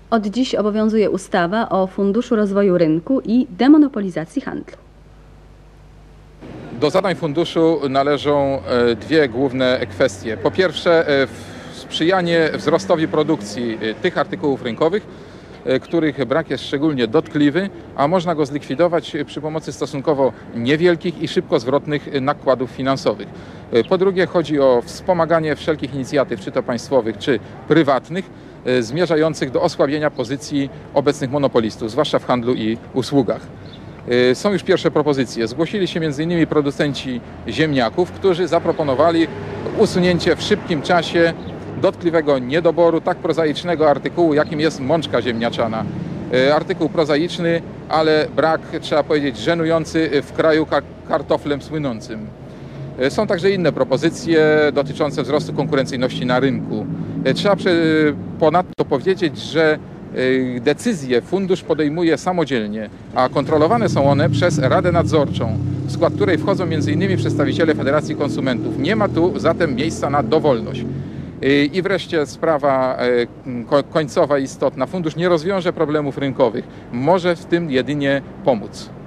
Od dziś obowiązuje ustawa o Funduszu Rozwoju Rynku i Demonopolizacji Handlu. Do zadań funduszu należą dwie główne kwestie. Po pierwsze, sprzyjanie wzrostowi produkcji tych artykułów rynkowych, których brak jest szczególnie dotkliwy, a można go zlikwidować przy pomocy stosunkowo niewielkich i szybko zwrotnych nakładów finansowych. Po drugie, chodzi o wspomaganie wszelkich inicjatyw, czy to państwowych, czy prywatnych, zmierzających do osłabienia pozycji obecnych monopolistów, zwłaszcza w handlu i usługach. Są już pierwsze propozycje. Zgłosili się m.in. producenci ziemniaków, którzy zaproponowali usunięcie w szybkim czasie dotkliwego niedoboru tak prozaicznego artykułu, jakim jest mączka ziemniaczana. Artykuł prozaiczny, ale brak, trzeba powiedzieć, żenujący w kraju kartoflem słynącym. Są także inne propozycje dotyczące wzrostu konkurencyjności na rynku. Trzeba ponadto powiedzieć, że decyzje fundusz podejmuje samodzielnie, a kontrolowane są one przez Radę Nadzorczą, w skład której wchodzą m.in. przedstawiciele Federacji Konsumentów. Nie ma tu zatem miejsca na dowolność. I wreszcie sprawa końcowa, istotna. Fundusz nie rozwiąże problemów rynkowych. Może w tym jedynie pomóc.